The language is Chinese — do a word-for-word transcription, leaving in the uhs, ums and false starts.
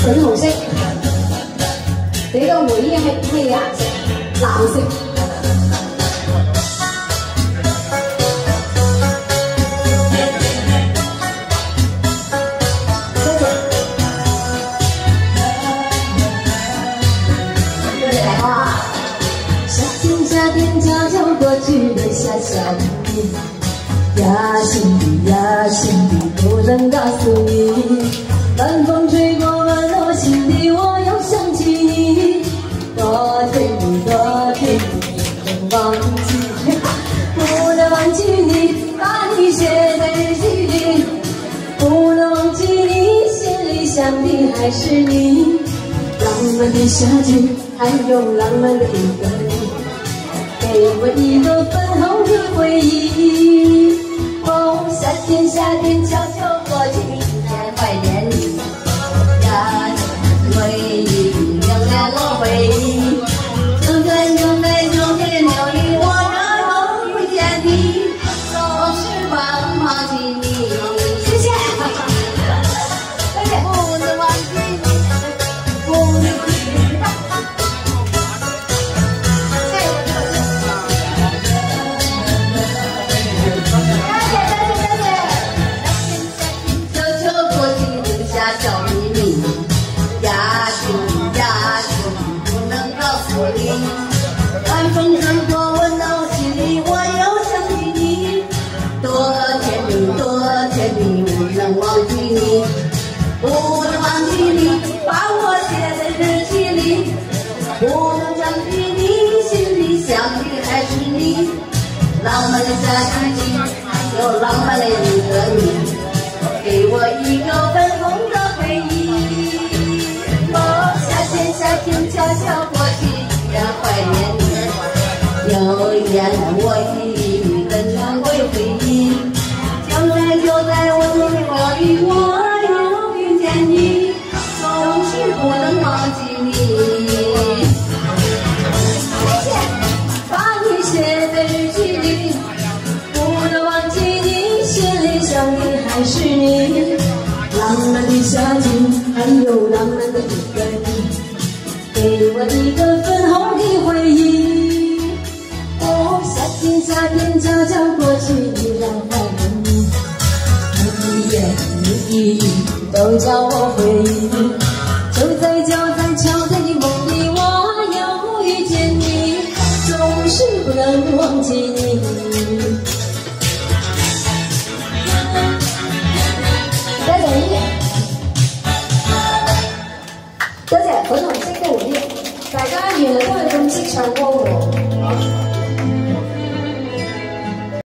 粉紅色，你個回憶係咩顏色？藍色。多謝。多謝大哥啊！夏天夏天悄悄過去的下小雨，呀心底呀心底不能告訴你。 晚風吹過溫柔心底，我又想起你。多甜蜜，多甜蜜，不能忘記，不能忘記你，把你寫在日記裡。不能忘記你，心裡想的還是你。浪漫的夏天，還有浪漫的一個你，給我一個粉紅的回憶。哦，夏天夏天悄悄過去，一天懷念你。 回憶，留下我回憶。就在就在秋天留意，我仍不見你，總是忘不記你。謝謝，謝謝。不能忘記你，不能忘記你。謝謝，謝謝，謝謝。悄悄過去，留下小秘密。 呀心呀心，不能告訴你。晚風吹過溫柔心裡，我又想起你。多甜蜜多甜蜜，不能忘記你，不能忘記你，把我寫在日記裡。不能忘記你，心裡想的還是你。浪漫的夏天，有浪漫的一個你，給我一個粉紅的回憶。 夏天悄悄過去，也懷念你，有言我語，等常會回憶。就在就在我的懷裡，我又遇見你，總是不能忘記你。謝謝，把你寫在日記裡，不能忘記你，心裡想的還是你。浪漫的夏天，還有浪漫的一個你。 給我一個粉紅的回憶。哦，夏天夏天悄悄過去，依然懷念你。一言一語都叫我回憶。就在就在悄在的夢裡，我又遇見你，總是不能忘記你。多謝你，多謝粉紅色的回憶。 大家原來都係咁識唱歌。